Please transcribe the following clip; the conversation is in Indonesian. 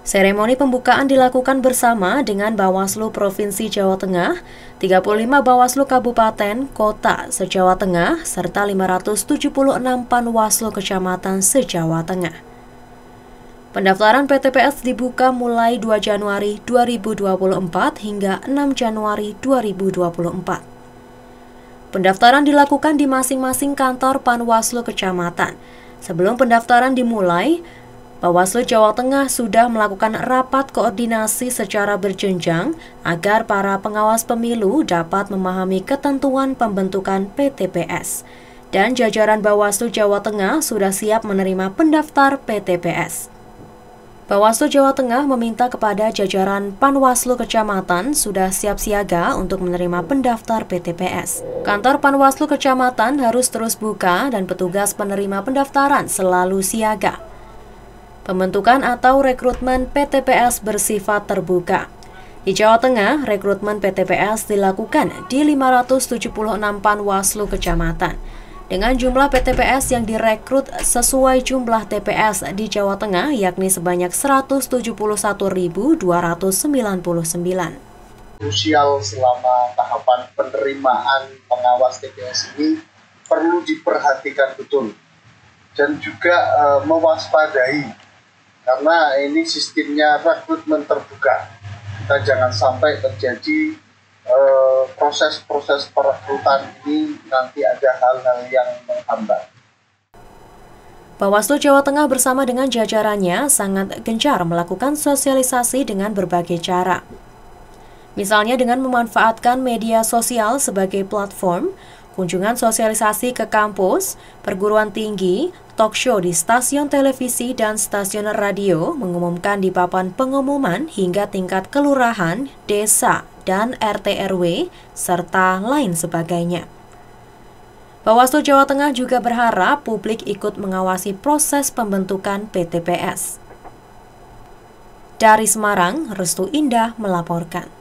Seremoni pembukaan dilakukan bersama dengan Bawaslu Provinsi Jawa Tengah, 35 Bawaslu Kabupaten, Kota se-Jawa Tengah, serta 576 Panwaslu Kecamatan se-Jawa Tengah. Pendaftaran PTPS dibuka mulai 2 Januari 2024 hingga 6 Januari 2024. Pendaftaran dilakukan di masing-masing kantor Panwaslu Kecamatan. Sebelum pendaftaran dimulai, Bawaslu Jawa Tengah sudah melakukan rapat koordinasi secara berjenjang agar para pengawas pemilu dapat memahami ketentuan pembentukan PTPS. Dan jajaran Bawaslu Jawa Tengah sudah siap menerima pendaftar PTPS. Bawaslu Jawa Tengah meminta kepada jajaran Panwaslu Kecamatan sudah siap siaga untuk menerima pendaftar PTPS. Kantor Panwaslu Kecamatan harus terus buka dan petugas penerima pendaftaran selalu siaga. Pembentukan atau rekrutmen PTPS bersifat terbuka. Di Jawa Tengah, rekrutmen PTPS dilakukan di 576 Panwaslu Kecamatan. Dengan jumlah PTPS yang direkrut sesuai jumlah TPS di Jawa Tengah, yakni sebanyak 171.299. Krusial selama tahapan penerimaan pengawas TPS ini perlu diperhatikan betul dan juga mewaspadai. Karena ini sistemnya rekrutmen terbuka, kita jangan sampai terjadi proses-proses perekrutan ini nanti ada hal-hal yang menghambat. Bawaslu Jawa Tengah bersama dengan jajarannya sangat gencar melakukan sosialisasi dengan berbagai cara. Misalnya dengan memanfaatkan media sosial sebagai platform, kunjungan sosialisasi ke kampus, perguruan tinggi, talk show di stasiun televisi dan stasiun radio, mengumumkan di papan pengumuman hingga tingkat kelurahan, desa, dan RT/RW, serta lain sebagainya. Bawaslu Jawa Tengah juga berharap publik ikut mengawasi proses pembentukan PTPS. Dari Semarang, Restu Indah melaporkan.